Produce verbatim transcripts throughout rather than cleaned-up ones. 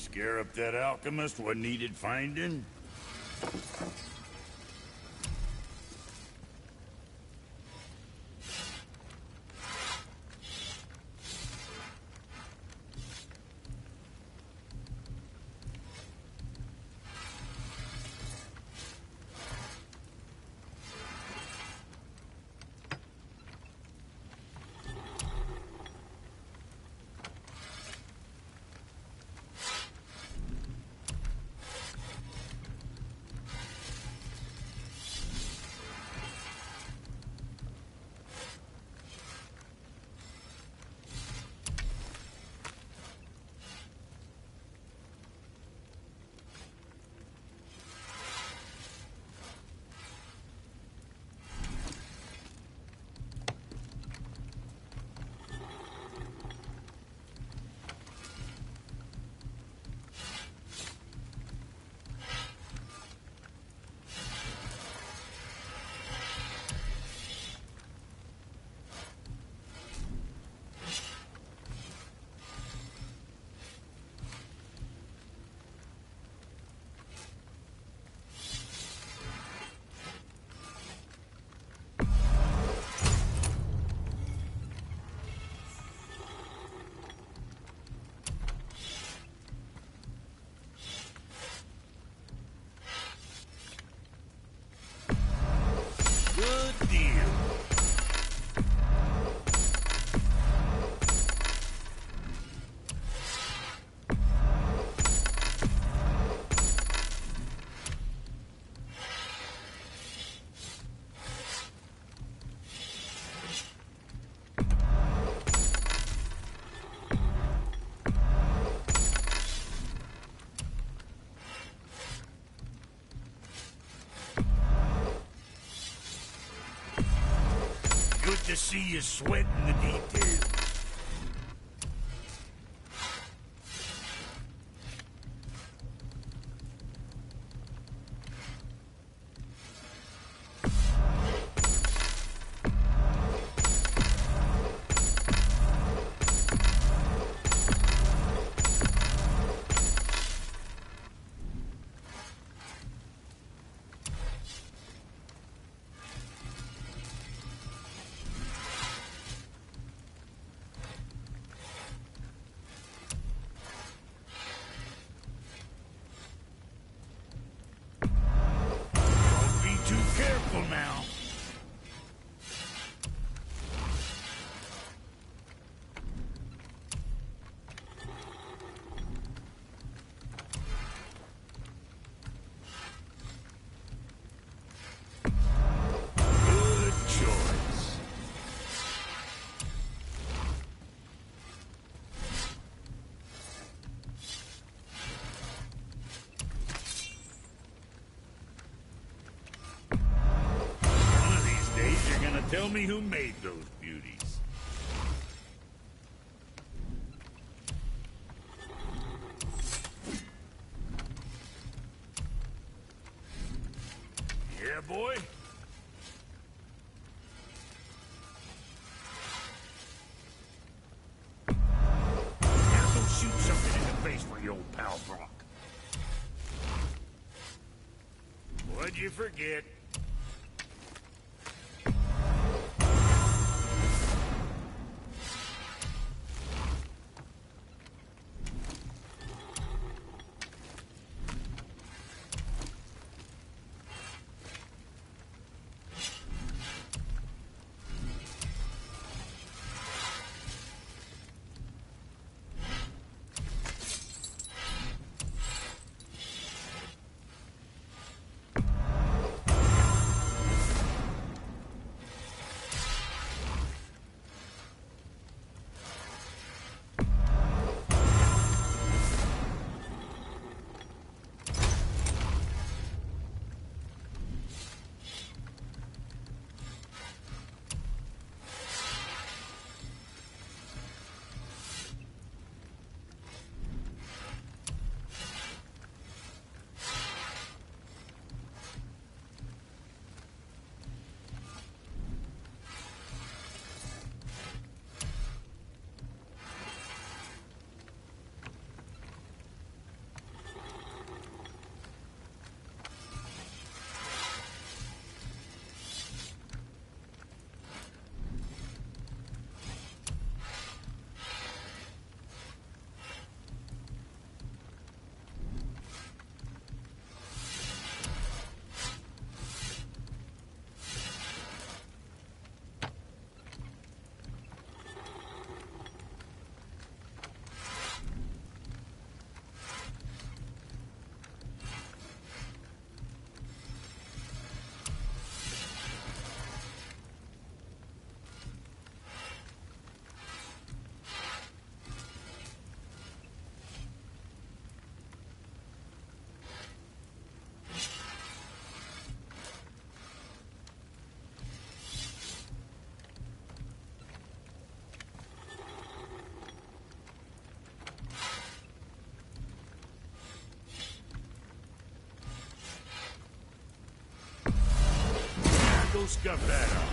scare up that alchemist what needed finding? Good deal. Good to see you sweating the details. Careful now. Good choice. Tell me who made those beauties. Yeah, boy? Now go shoot something in the face for your old pal Brock. What'd you forget? Go scuff that up.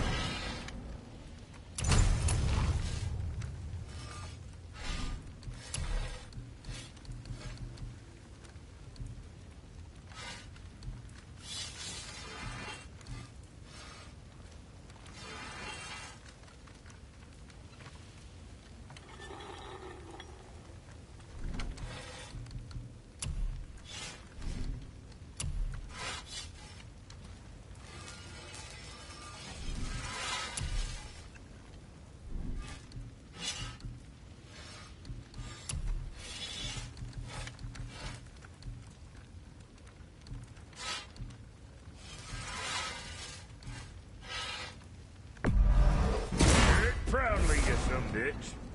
Proudly, you some bitch.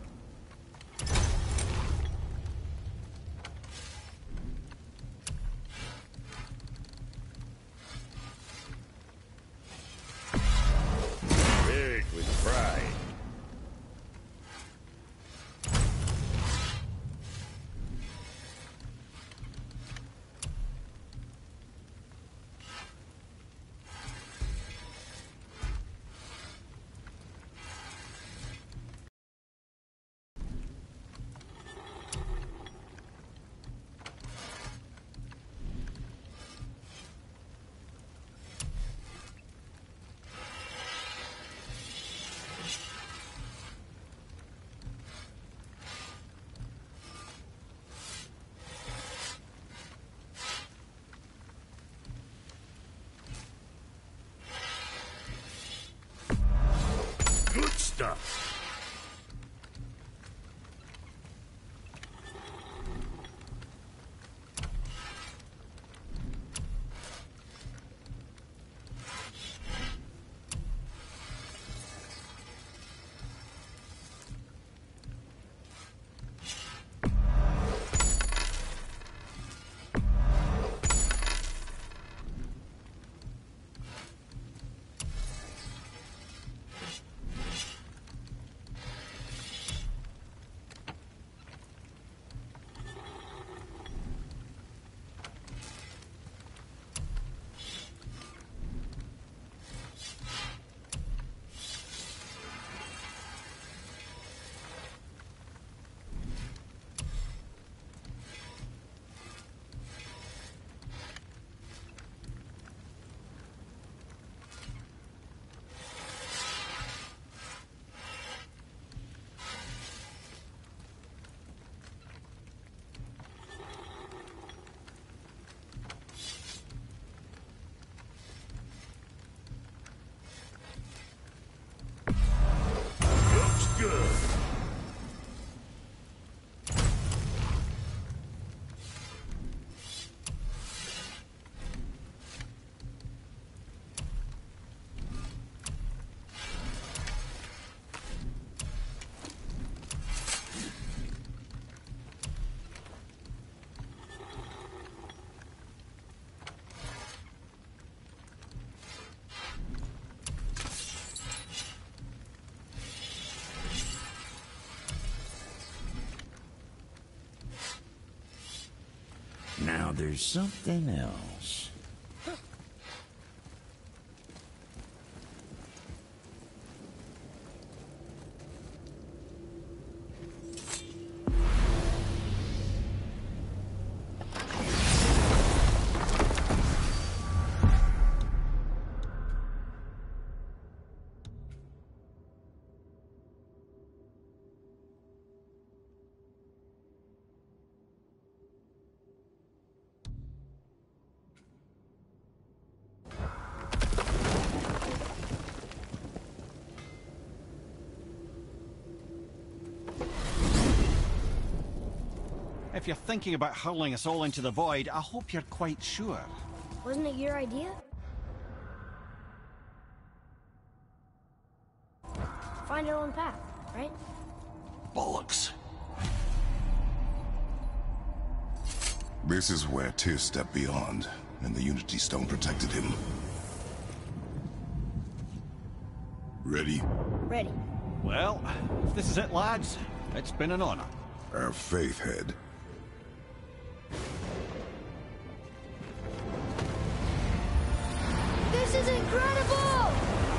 Big with pride. Good stuff. Good. Now there's something else. If you're thinking about hurling us all into the void, I hope you're quite sure. Wasn't it your idea? Find your own path, right? Bollocks. This is where Tyr stepped beyond, and the Unity Stone protected him. Ready? Ready. Well, if this is it, lads, it's been an honor. Our faith head. This is incredible!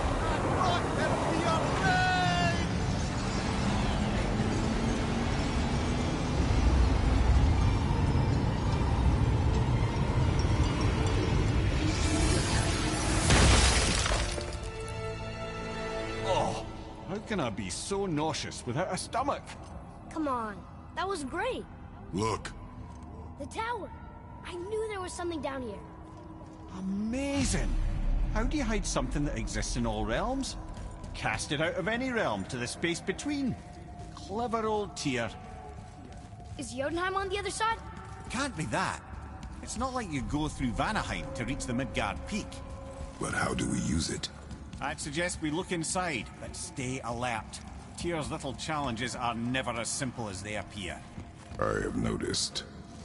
can I be so nauseous without a stomach? Come on. That was great. Look. The tower. I knew there was something down here. Amazing! How do you hide something that exists in all realms? Cast it out of any realm to the space between. Clever old Tyr. Is Jotunheim on the other side? Can't be that. It's not like you go through Vanaheim to reach the Midgard Peak. But how do we use it? I'd suggest we look inside, but stay alert. Tyr's little challenges are never as simple as they appear. I have noticed.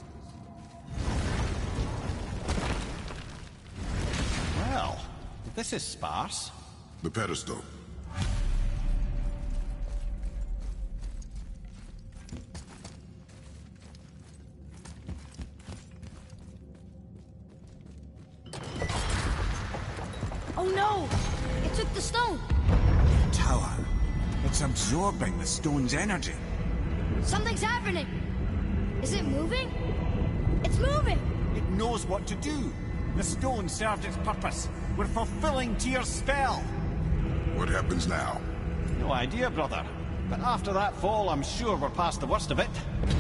Well, this is sparse. The pedestal. Oh no! It took the stone! Tower. It's absorbing the stone's energy. Something's happening! Is it moving? It's moving! It knows what to do. The stone served its purpose. We're fulfilling Tyr's spell. What happens now? No idea, brother. But after that fall, I'm sure we're past the worst of it.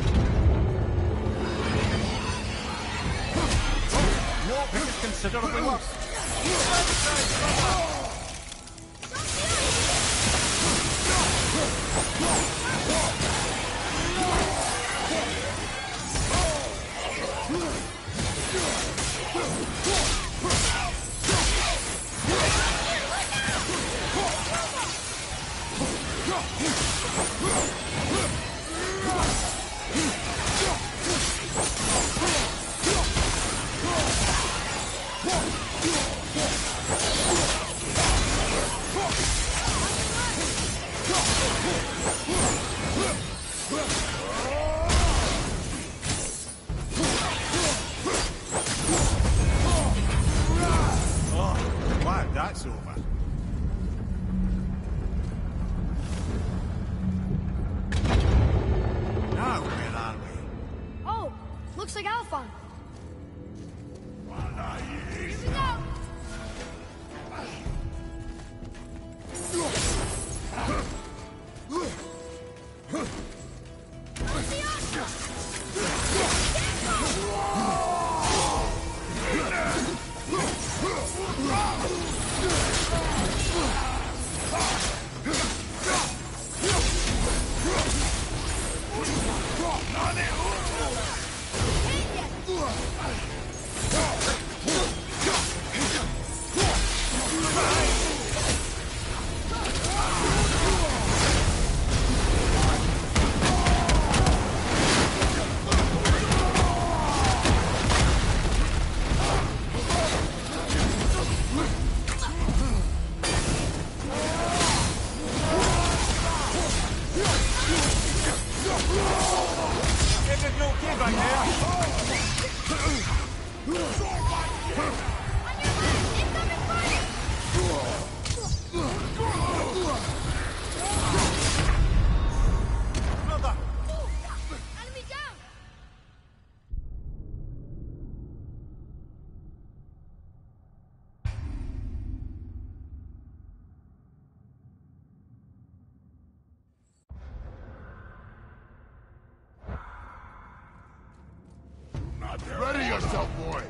No, this is considerably worse. That's over. Now, where are we? Oh, looks like Alphon. Here we go! Where's the Astra? Ready yourself, boy!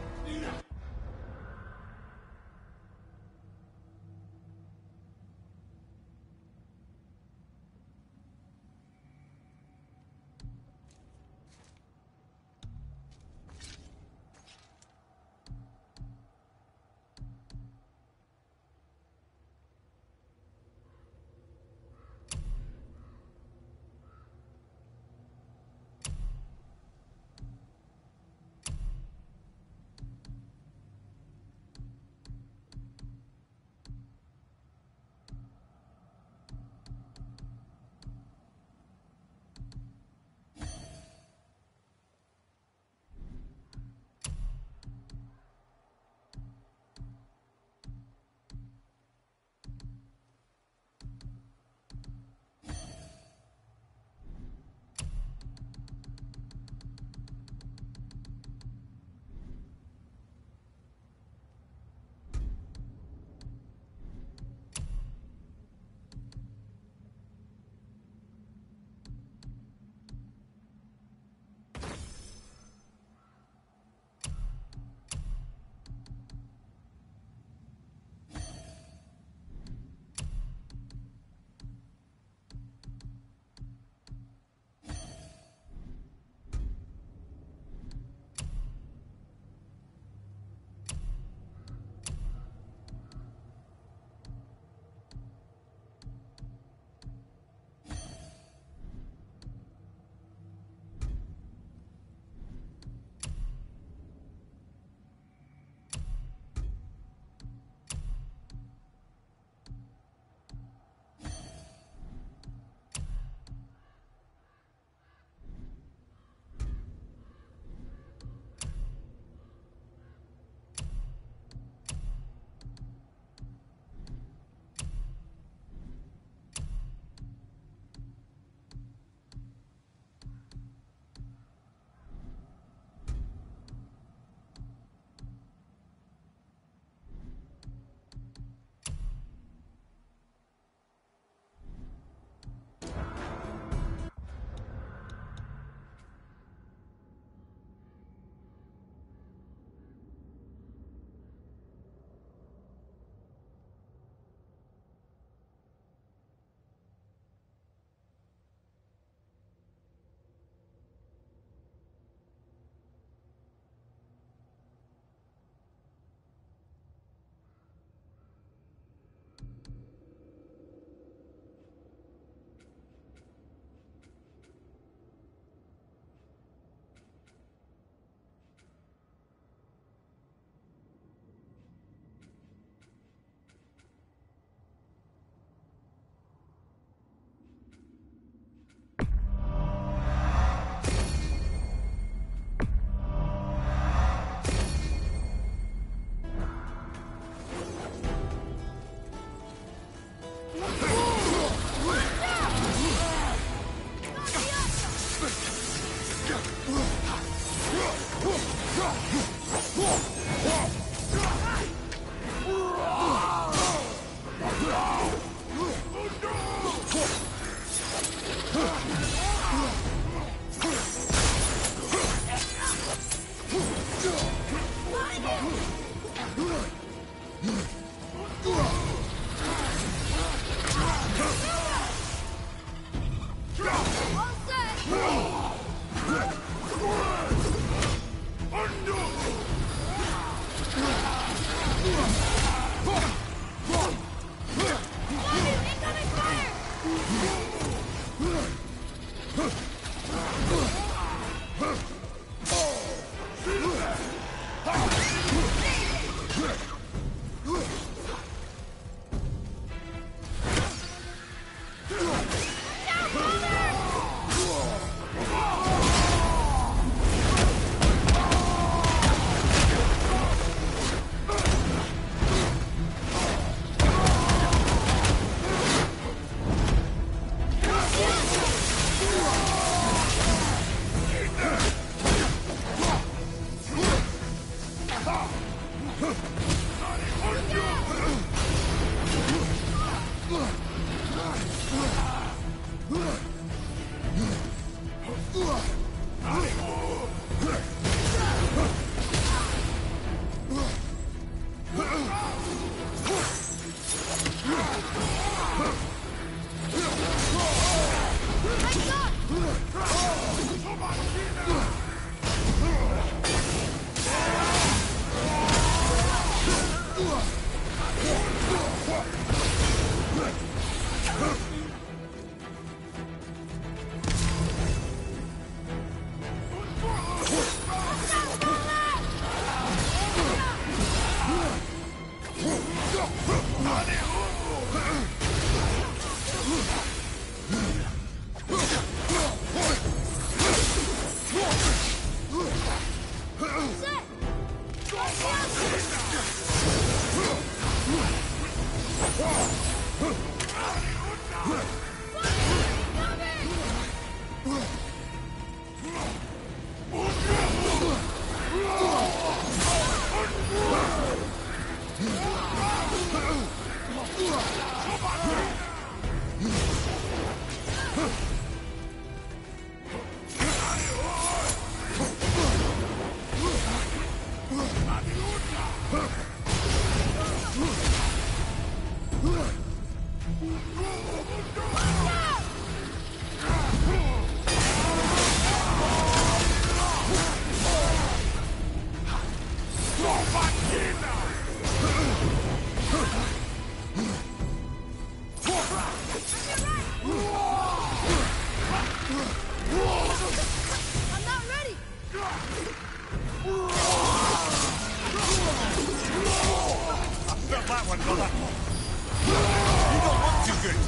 one another. You don't look too good.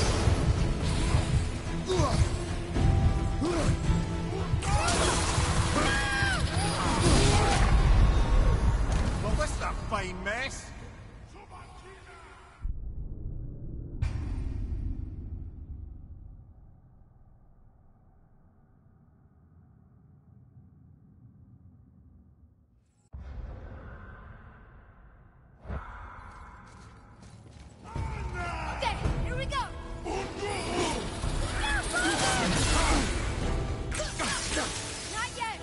Well, this is a fine mess. Okay, here we go. Not yet.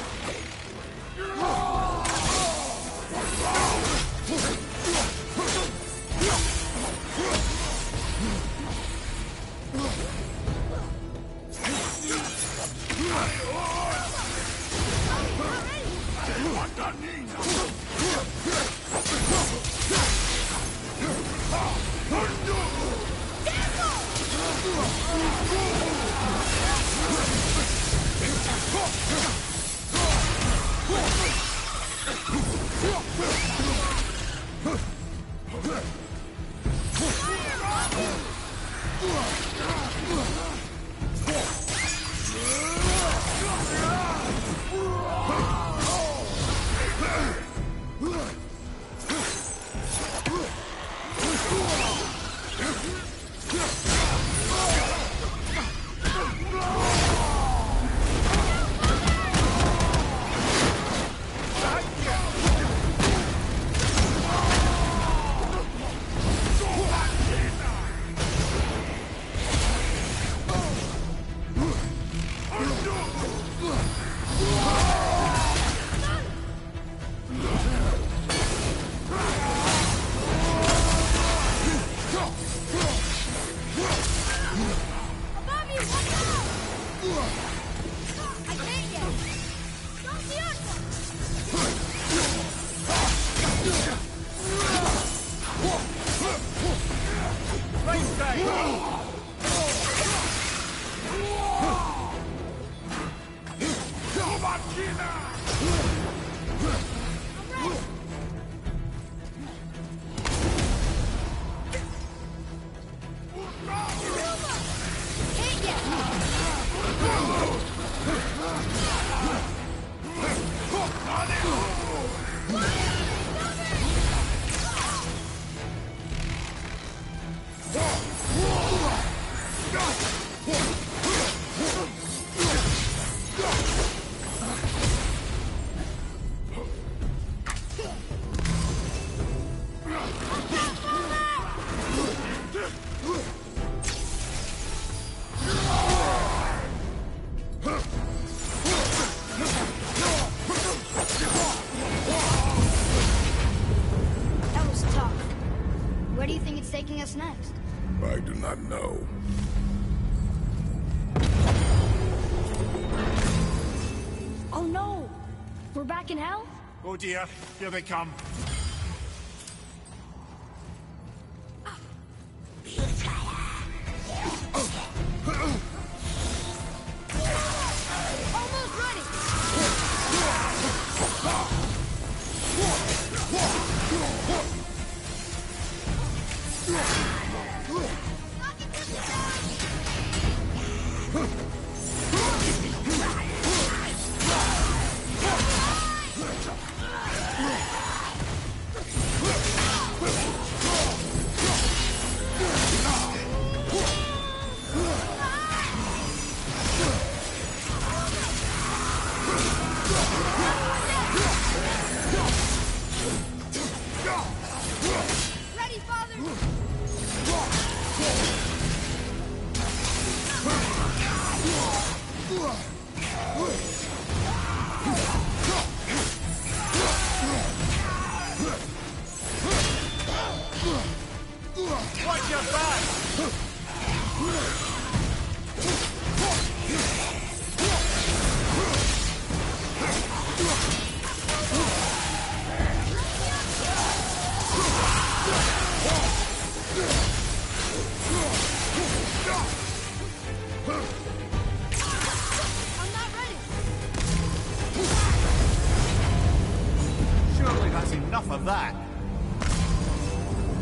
Above you, watch out! I can't yet. Don't see us. Right side. Can't yet. That was tough. Where do you think it's taking us next? I do not know. Oh no! We're back in hell? Oh dear, here they come. Almost ready! Ready, Father! Watch your back! I'm not ready! Surely that's enough of that.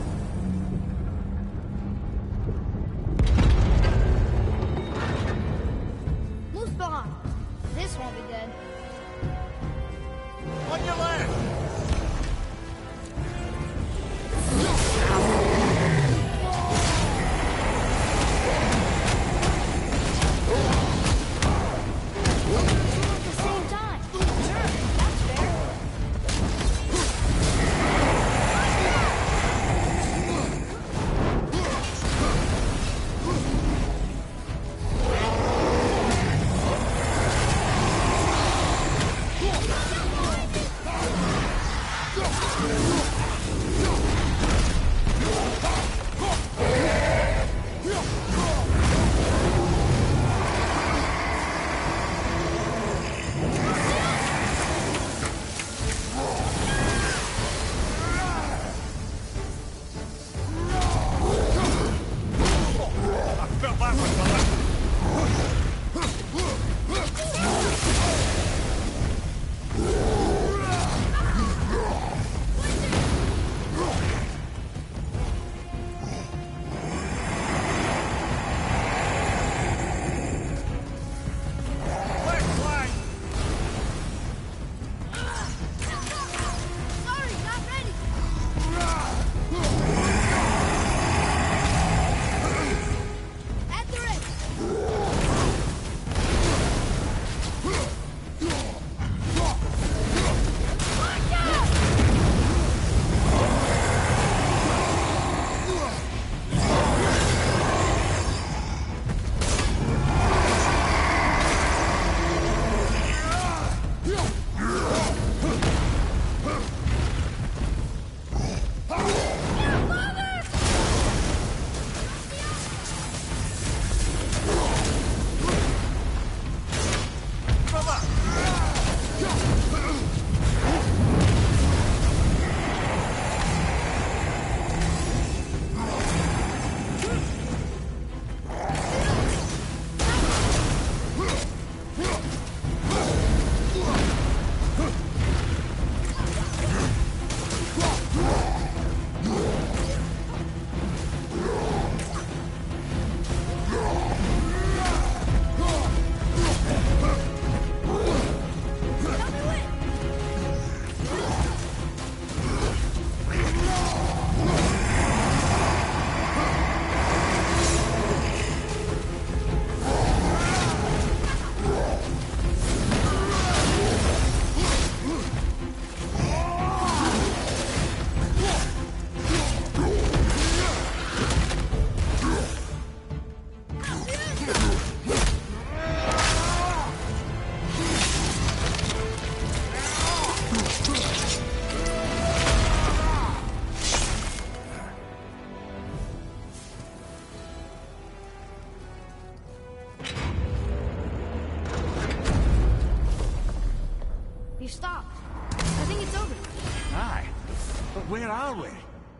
you stopped. I think it's over. Aye. But where are we?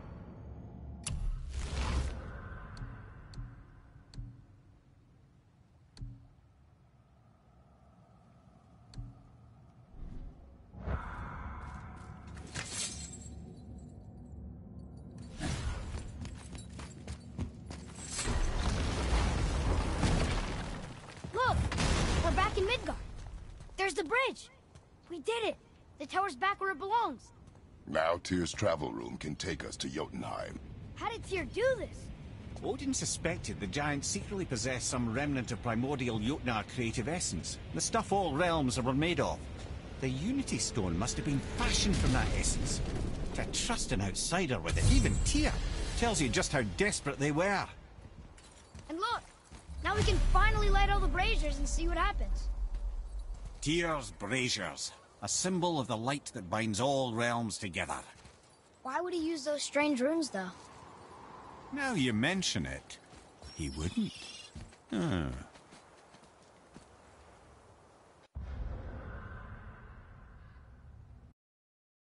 Look! We're back in Midgard. There's the bridge. We did it. The tower's back where it belongs. Now Tyr's travel room can take us to Jotunheim. How did Tyr do this? Odin suspected the giant secretly possessed some remnant of primordial Jotnar creative essence, the stuff all realms were made of. The Unity Stone must have been fashioned from that essence. To trust an outsider with it, even Tyr, tells you just how desperate they were. And look! Now we can finally light all the braziers and see what happens. Tyr's braziers, a symbol of the light that binds all realms together. Why would he use those strange runes, though? Now you mention it, he wouldn't. Ah.